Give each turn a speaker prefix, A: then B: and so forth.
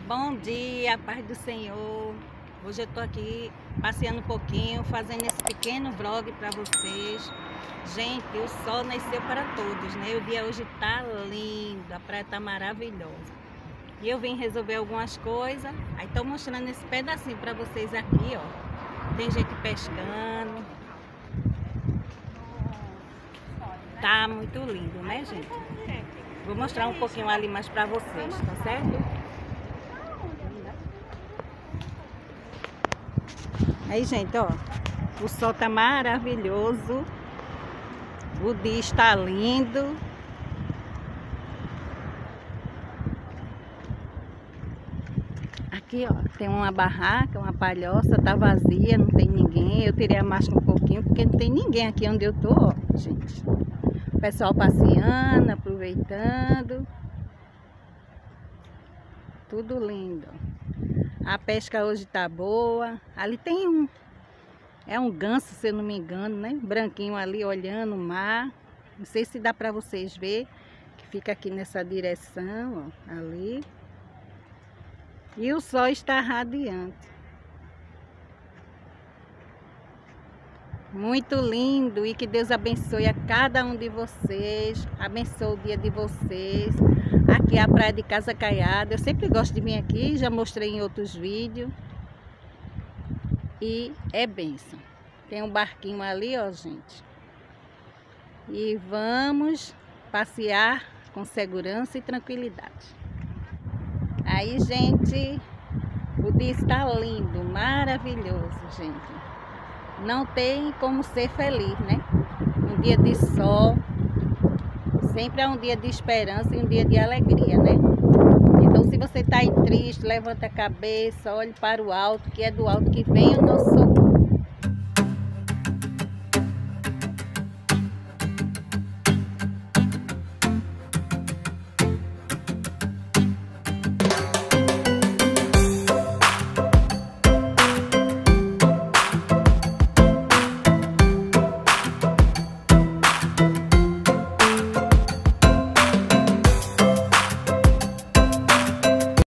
A: Bom dia, paz do Senhor. Hoje eu tô aqui passeando um pouquinho, fazendo esse pequeno vlog para vocês. Gente, o sol nasceu para todos, né? O dia hoje tá lindo, a praia tá maravilhosa. E eu vim resolver algumas coisas, aí tô mostrando esse pedacinho para vocês aqui, ó. Tem gente pescando. Tá muito lindo, né, gente? Vou mostrar um pouquinho ali mais para vocês, tá certo? Aí, gente, ó, o sol tá maravilhoso, o dia está lindo. Aqui, ó, tem uma barraca, uma palhoça, tá vazia, não tem ninguém. Eu tirei a máscara um pouquinho, porque não tem ninguém aqui onde eu tô, ó, gente. O pessoal passeando, aproveitando. Tudo lindo. A pesca hoje tá boa. Ali tem um ganso, se eu não me engano, né? Branquinho ali olhando o mar. Não sei se dá para vocês ver, que fica aqui nessa direção, ó, ali. E o sol está radiante. Muito lindo, e que Deus abençoe a cada um de vocês. Abençoe o dia de vocês. Aqui é a praia de Casa Caiada. Eu sempre gosto de vir aqui, já mostrei em outros vídeos. E é bênção. Tem um barquinho ali, ó, gente. E vamos passear com segurança e tranquilidade. Aí, gente, o dia está lindo, maravilhoso, gente. Não tem como ser feliz, né? Um dia de sol sempre é um dia de esperança e um dia de alegria, né? Então, se você está aí triste, levanta a cabeça, olhe para o alto, que é do alto que vem o nosso socorro.